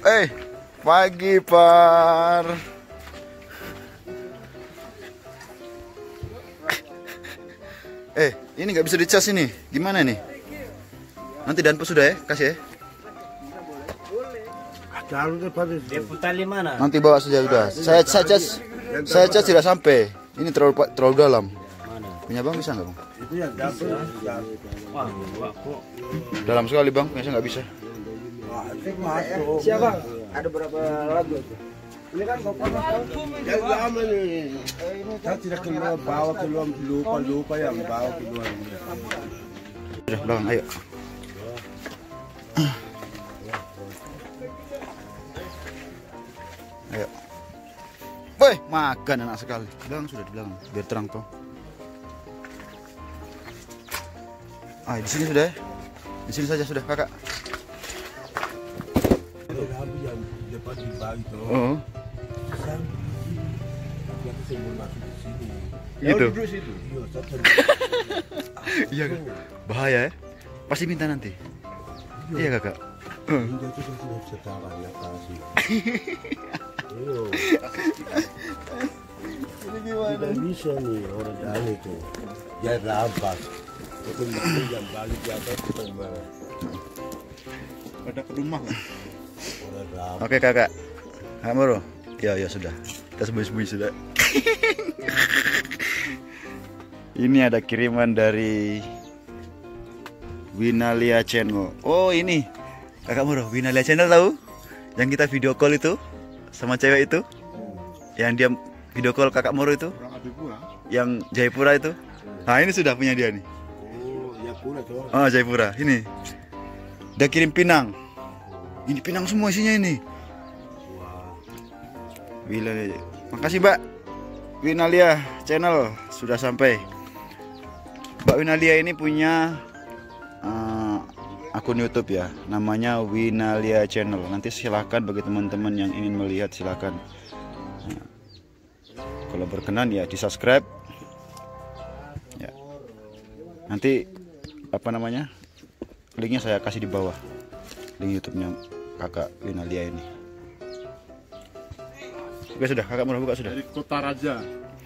Pagi Par. Ini nggak bisa dicas ini. Gimana nih? Nanti danpu sudah ya, kasih ya. Dia putar di mana? Nanti bawa saja udah. Saya cas tidak sampai. Ini terlalu dalam. Mana? Punya Bang bisa nggak Bang? Itu yang dapur. Wah, kok. Dalam sekali Bang, saya nggak bisa. Siapa? Ada berapa lagu itu? Ini kan yang lama nih. Saya tidak keluar bawa keluar lupa yang bawa keluar. Sudah belakang, ayo. Ayo. Woi, makan enak sekali. Belakang sudah di belakang, biar terang toh. Di sini sudah ya. Di sini saja sudah, Kakak. Lampu yang depan dibagi tuh. Oh. Tapi aku sebelum masuk ke sini. Gitu. Duduk situ. Iya kan? Bahaya ya. Pasti minta nanti. Iya Kakak. Hingga itu kan sudah sekarang ya kasih. Ini gimana? Tidak bisa nih orang dalam itu. Dia rampas. Itu yang balik di atas itu gimana? Ada ke rumah kan? Orang rampas. Oke Kakak. Kak Moro. Ya sudah. Kita sembunyi-sembunyi sudah. Ini ada kiriman dari Winalia Channel. Oh ini Kakak Moro, Winalia Channel tahu? Yang kita video call itu sama cewek itu, yang dia video call Kakak Moro itu, yang Jayapura itu. Nah ini sudah punya dia nih. Oh, Jayapura tuh. Oh Jayapura, ini. Dia kirim pinang. Ini pinang semua isinya ini. Winalia. Makasih Mbak Winalia Channel sudah sampai. Mbak Winalia ini punya akun YouTube ya, namanya Winalia Channel. Nanti silahkan bagi teman-teman yang ingin melihat silahkan. Kalau berkenan ya di subscribe. Ya. Nanti apa namanya? Linknya saya kasih di bawah. Link YouTube-nya Kakak Winalia ini. Oke sudah, Kakak mau buka sudah. Dari Kota Raja.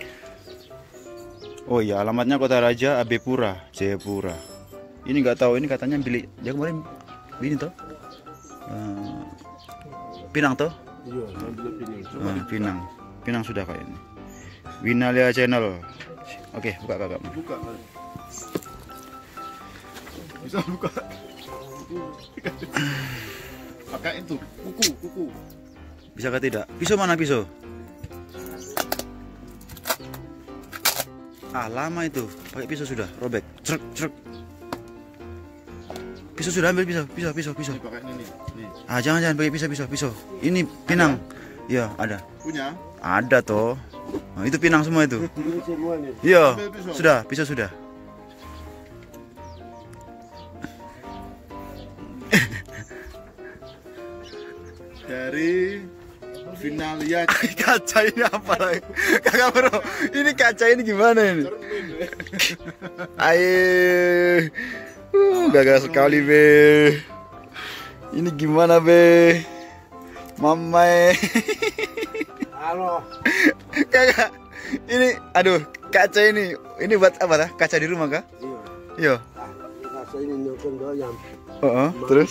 Oh iya, alamatnya Kota Raja, Abepura, Jayapura. Ini nggak tahu, ini katanya beli. Dia kemarin ini toh, Pinang toh? Iya, ambil Pinang, Pinang sudah kayak ini. Winalia Channel. Oke, buka Kakak. Buka. Bisa buka. Pakai itu, kuku. Bisa kah tidak? Pisau mana pisau? Lama itu. Pakai pisau sudah, robek. Cerek. Pisau sudah ambil pisau. Ini pakai ini nih. Jangan pakai pisau. Ini pinang. Iya, ada. Punya? Ada toh. Nah, itu pinang semua itu. Ini semua nih. Iya, Ambil pisau. sudah, pisau sudah. Dari Winalia. Kaca ini apa lagi? Kakak Bro, ini kaca ini gimana ini? Ayo, gagal sekali be. Ini gimana be? Mamai. Halo. Kakak, ini, aduh, kaca ini buat apa dah? Kaca di rumah kah? Iya. Rasa ini nyokong doyan. Terus?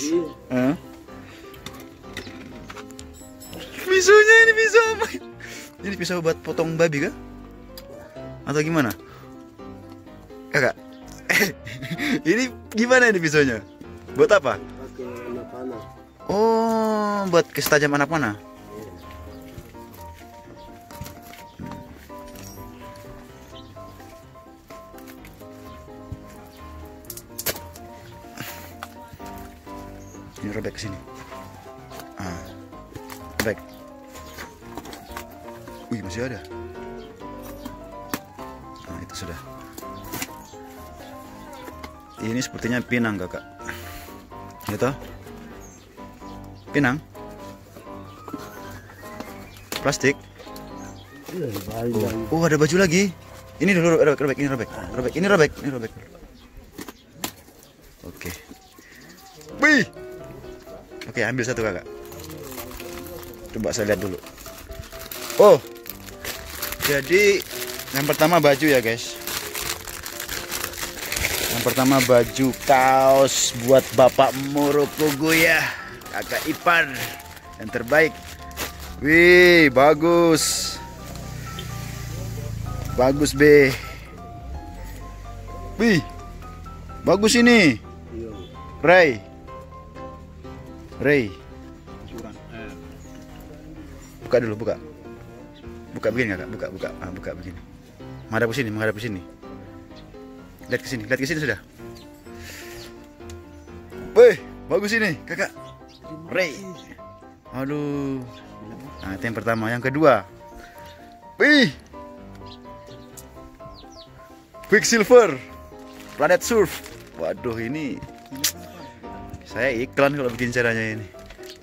Pisaunya ini pisau apa? Ini pisau buat potong babi kah? Atau gimana? Kakak, ini gimana ini pisaunya? Buat apa? Pakai anak panah. Oh, buat kesetajam anak panah. Ini robek ke sini. Robek. Wih, masih ada. Nah, itu sudah. Ini sepertinya pinang, Kakak. Gitu? Pinang? Plastik? Oh, ada baju lagi. Ini dulu robek. Oke. Wih. Oke, ambil satu Kakak. Coba saya lihat dulu. Oh, jadi yang pertama baju ya guys. Yang pertama baju kaos buat Bapak Moro Puguya, kakak ipar yang terbaik. Wih, bagus. Bagus be. Wih, bagus ini. Ray. Buka dulu, buka. Buka begini kakak, buka. Buka begini. Menghadap ke sini. Lihat ke sini sudah. Wih, bagus ini kakak. Ray. Aduh. Nah, itu yang pertama. Yang kedua. Wih. Quicksilver. Planet Surf. Waduh, ini saya iklan kalau bikin caranya ini.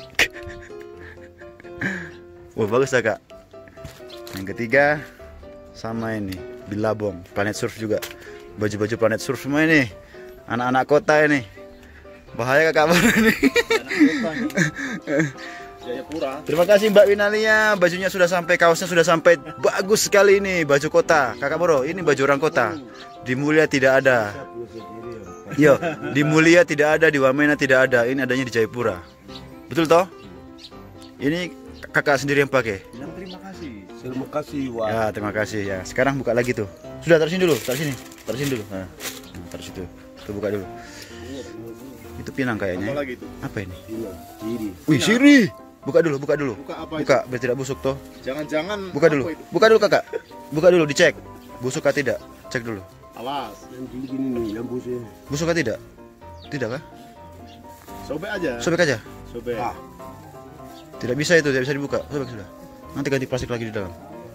Wah, bagus kakak. Yang ketiga sama ini Billabong Planet Surf juga. Baju-baju Planet Surf semua ini. Anak-anak kota ini. Bahaya kakak baru ini. Jayapura. Terima kasih Mbak Winalia, bajunya sudah sampai, kaosnya sudah sampai, bagus sekali ini baju kota. Kakak Moro, ini baju orang kota. Di Mulia tidak ada. Yo, di Mulia tidak ada, di Wamena tidak ada. Ini adanya di Jayapura. Betul toh? Ini kakak sendiri yang pakai. Terima kasih. Terima kasih, Wak. Ya, terima kasih ya. Sekarang buka lagi tuh. Sudah, taruh sini dulu, taruh sini dulu. Nah, taruh situ. Tuh buka dulu. Itu pinang kayaknya. Apa lagi itu? Apa ini? Siri. Wih, sirih. Buka dulu. Buka apa Buka, biar tidak busuk toh. Jangan-jangan Buka dulu. apa itu? Buka dulu kakak. Buka dulu, dicek. Busuk atau tidak? Cek dulu. Awas. Yang gini nih, yang busnya. Busuk atau tidak? Tidak kah? Sobek aja. Sobek aja. Sobek. Ah. Tidak bisa itu, tidak bisa dibuka. Sobek sudah. Nanti ganti plastik lagi di dalam.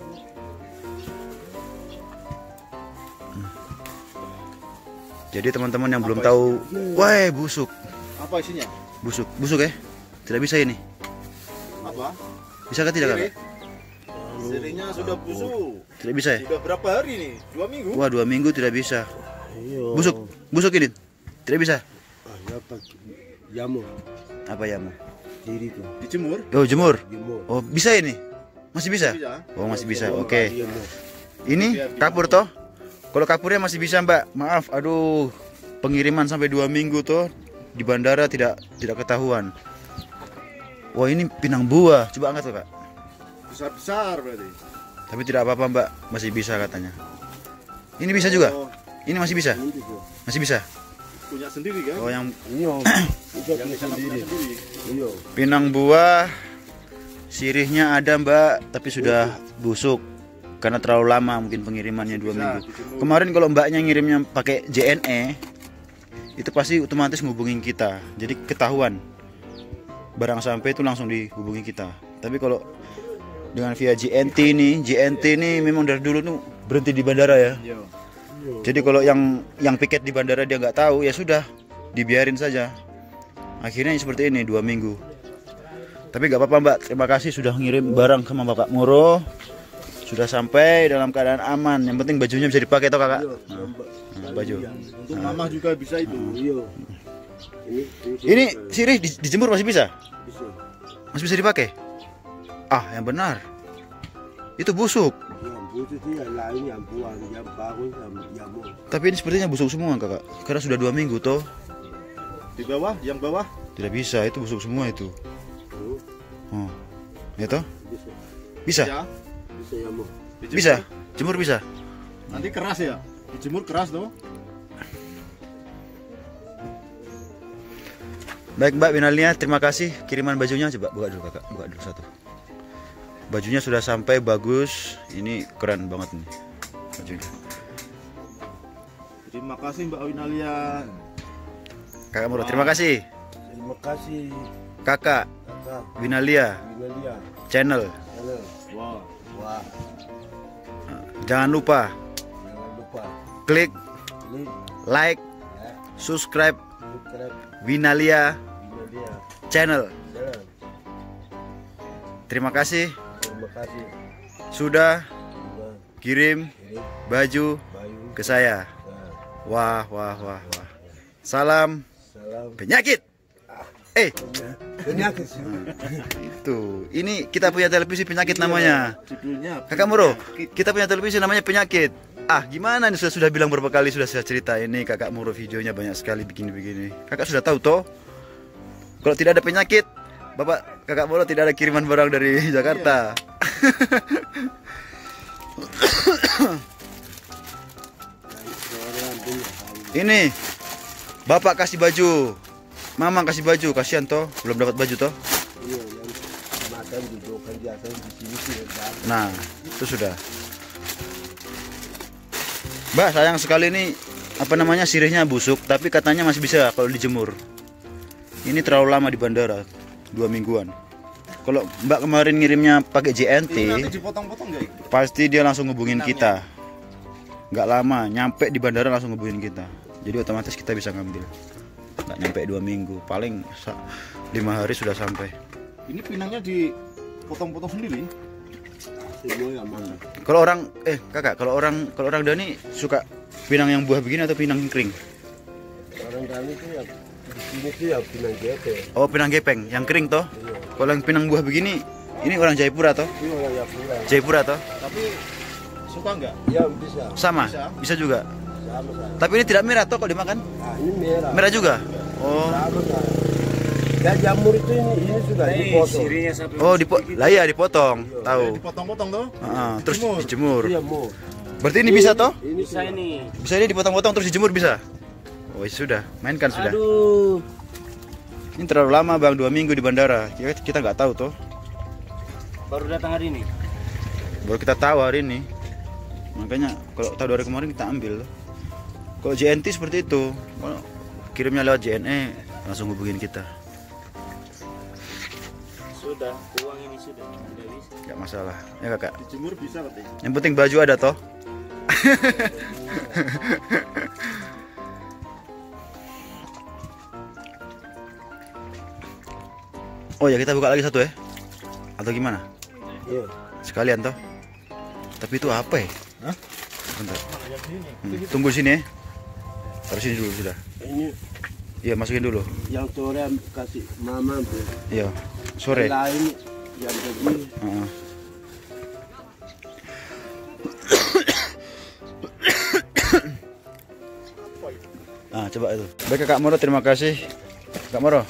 Jadi teman-teman yang belum tahu, wah busuk. Apa isinya? Busuk ya? Tidak bisa ini. Apa? Bisa kah tidak kakak? Sirinya sudah busuk. Tidak bisa ya? Sudah berapa hari nih? 2 minggu? Wah, 2 minggu tidak bisa. Iya. Busuk ini. Tidak bisa. Ya, Pak. Jamur. Apa ya mau? Siri tuh. Dijemur? Oh, jemur. Jemur. Oh, bisa ini? Masih bisa? Bisa. Oh, masih bisa. Oke. Iya, Ini kapur toh? Kalau kapurnya masih bisa Mbak. Maaf, aduh. Pengiriman sampai 2 minggu toh di bandara tidak ketahuan. Wah, ini pinang buah. Coba angkat tuh, Kak. Besar-besar berarti. Tapi tidak apa-apa, Mbak. Masih bisa katanya. Ini bisa juga? Oh, Ini masih bisa? Masih bisa? punya sendiri kan? Oh, yang Iya. Itu Yang di sana punya sendiri. Iya. pinang buah sirihnya ada Mbak, tapi sudah busuk karena terlalu lama mungkin pengirimannya 2 minggu. dijemur. Kemarin kalau Mbaknya ngirimnya pakai JNE itu pasti otomatis ngubungin kita, jadi ketahuan barang sampai itu langsung dihubungi kita. Tapi kalau dengan via JNT ini memang dari dulu tuh berhenti di bandara ya. Iya. Jadi kalau yang piket di bandara dia nggak tahu, ya sudah dibiarin saja. Akhirnya seperti ini 2 minggu. Tapi nggak apa-apa Mbak, terima kasih sudah ngirim barang sama Bapak Moro. Sudah sampai dalam keadaan aman. Yang penting bajunya bisa dipakai toh kakak. Nah, baju. Untuk mama juga bisa itu. Iya. Ini sirih dijemur masih bisa? Bisa. Masih bisa dipakai? Ah, yang benar. Itu busuk. Yang busuk itu yang lain, yang buang, yang bagus, yang jamur. Tapi ini sepertinya busuk semua kakak. Karena sudah 2 minggu toh. Di bawah, yang bawah. Tidak bisa, itu busuk semua itu. Oh, ya toh? Bisa. Bisa? Ya. Bisa jamur. Dijemur. Bisa? Jemur bisa? Nanti keras ya. Dijemur keras tuh. Baik Mbak Winalia, terima kasih kiriman bajunya. Coba buka dulu kakak, buka dulu satu. Bajunya sudah sampai, bagus. Ini keren banget nih bajunya. Terima kasih Mbak Winalia. Kakak Moro, terima kasih. Terima kasih Kakak kakak Winalia Winalia. channel. Halo. Wow. Wah, Jangan lupa jangan lupa klik klik like, ya, subscribe subscribe Winalia Winalia channel. channel. Terima kasih Terima kasih sudah sudah kirim kirim baju baju. ke saya. Nah, Wah. Salam salam. penyakit. Penyakit sih. Itu. Ini kita punya televisi penyakit namanya. Judulnya Kakak Moro, kita punya televisi namanya penyakit. Ah, gimana nih, sudah bilang berapa kali sudah saya cerita ini. Kakak Moro videonya banyak sekali begini-begini. Kakak sudah tahu toh? Kalau tidak ada penyakit, Bapak Kakak Moro tidak ada kiriman barang dari Jakarta. Ini Bapak kasih baju, Mama kasih baju, kasihan toh, belum dapat baju toh. Iya, yang makan dudukan biasa di sini sih. Nah, itu sudah. Mbak, sayang sekali ini apa namanya, sirihnya busuk, tapi katanya masih bisa kalau dijemur. Ini terlalu lama di bandara, 2 mingguan. Kalau Mbak kemarin ngirimnya pakai JNT, ini nanti dipotong-potong nggak? pasti dia langsung hubungin kita. Nggak lama, nyampe di bandara langsung hubungin kita. Jadi otomatis kita bisa ngambil. Nggak nyampe 2 minggu, paling 5 hari sudah sampai. Ini pinangnya dipotong-potong sendiri. Semua yang mana? Kalau orang, kakak, kalau orang Dani suka pinang yang buah begini atau pinang kering? Orang kami tuh ya di sini tuh ya pinang gepeng. Oh, pinang gepeng, yang kering toh. Kalau yang pinang buah begini, ini orang Jayapura toh? Ini orang Jayapura. Jayapura toh? Tapi suka nggak? Ya bisa. Sama, bisa juga. Sama. Tapi ini tidak merah toh kalau dimakan? Nah, ini merah. Merah juga? Oh, Sama. Ya jamur itu ini sudah dipotong. Sirinya sampai oh lah iya dipotong, tahu. Dipotong-potong tuh. Terus dijemur. Iya mau. Berarti ini bisa toh? Ini bisa ini. Bisa ini dipotong-potong terus dijemur bisa? Oh sudah, mainkan sudah. Aduh. Ini terlalu lama bang, 2 minggu di bandara. Kita nggak tahu toh. Baru datang hari ini. Baru kita tahu hari ini. Makanya kalau tahu dari kemarin kita ambil. Kalau JNT seperti itu, kalau kirimnya lewat JNE langsung hubungin kita. Sudah, uang ini sudah. Tidak bisa. Nggak masalah, ya kakak. Dijemur bisa katanya. Yang penting baju ada toh. Oh ya, kita buka lagi satu ya, atau gimana? Iya. Sekalian toh. Tapi itu apa ya? Hah? Bentar. Tunggu sini ya. Taruh sini dulu sudah. Ini Iya, masukin dulu. yang sore kasih mama tuh. Iya, sore. Lain yang begini. Heeh. Nah, coba itu. Baik Kak Moro, terima kasih. Kak Moro.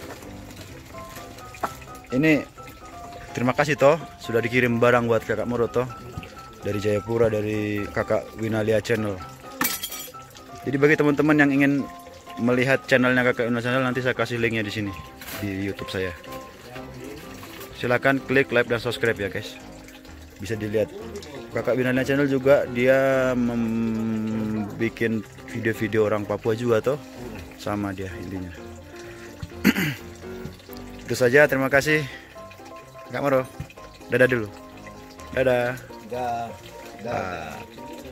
Ini terima kasih toh sudah dikirim barang buat Kakak Moro toh dari Jayapura, dari Kakak Winalia Channel. Jadi bagi teman-teman yang ingin melihat channelnya Kakak Winalia Channel, nanti saya kasih linknya di sini di YouTube saya. Silakan klik like dan subscribe ya guys. Bisa dilihat. Kakak Winalia Channel juga dia bikin video-video orang Papua juga toh. Sama dia intinya. Itu saja, terima kasih Kak Moro. Dadah dulu. Dadah. Dah. Ah.